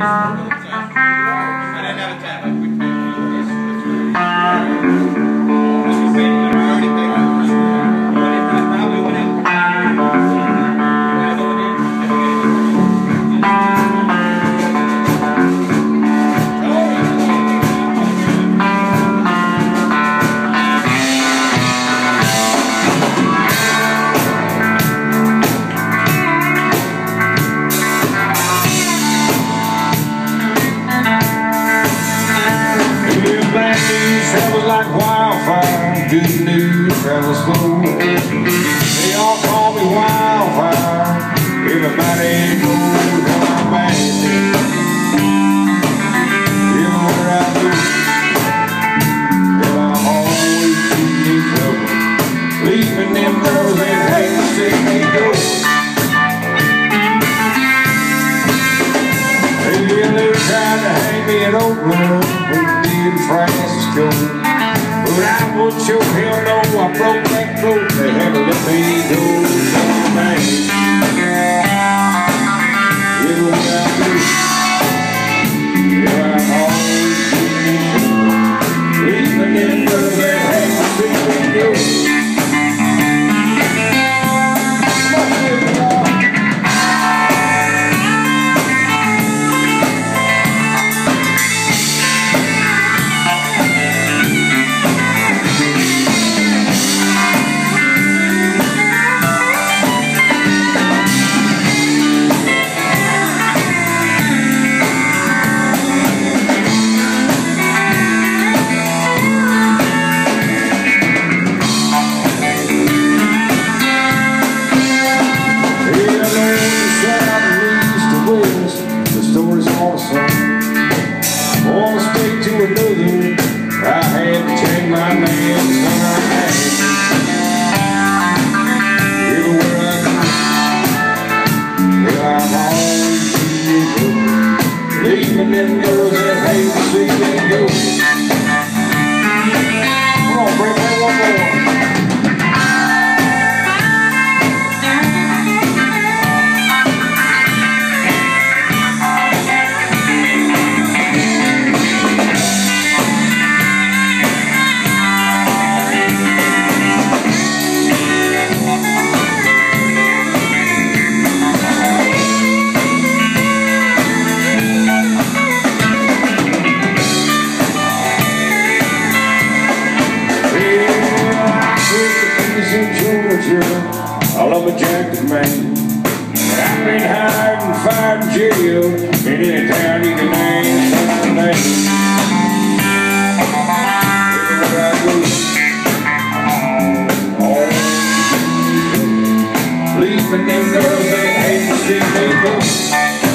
didn't have a tab. I quick paid. Travels like wildfire, good news travels slow. They all call me wildfire, everybody knows how I'm bad. Everywhere I go, well, I'm always in trouble, leaving them girls that hate to see me go. They tried to hang me in Oakland, in Francisco, but I would show hell no, I broke that throat. They had to let me go, man. Everywhere I go, yeah, I'm always leaving them girls that hate to see me go. I had to change my name to something. Everywhere I go, yeah, I'm always leaving them girls that hate to see me go. Come on, bring that one more. I love a jacket man. I've been hired and fired in jail in any town you can name. Everywhere I go, leaving them girls that hate to see me go.